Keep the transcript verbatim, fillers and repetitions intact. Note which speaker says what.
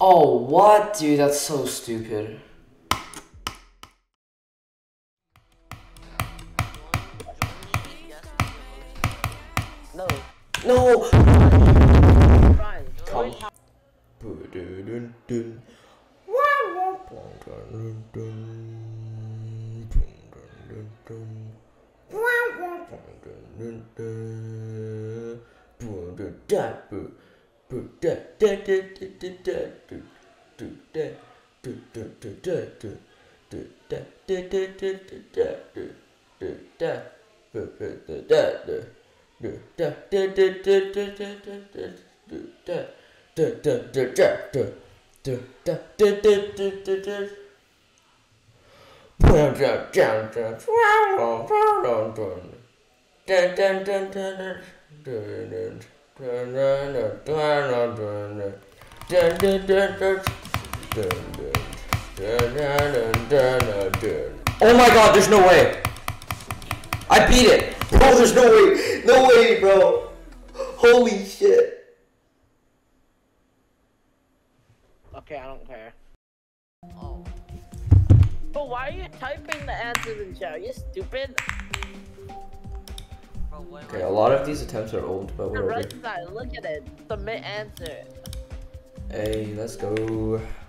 Speaker 1: Oh, what? Dude, that's so stupid.
Speaker 2: No.
Speaker 1: No!
Speaker 2: Come.
Speaker 1: Oh my god, there's no way. I beat it. Bro, there's no way. No way, bro. Holy shit.
Speaker 2: Okay, I don't care. Oh. But why are you typing the answers in chat? Are you stupid?
Speaker 1: Okay, a lot of these attempts are old, but
Speaker 2: The
Speaker 1: whatever.
Speaker 2: right side, look at it. Submit answer.
Speaker 1: Hey, let's go.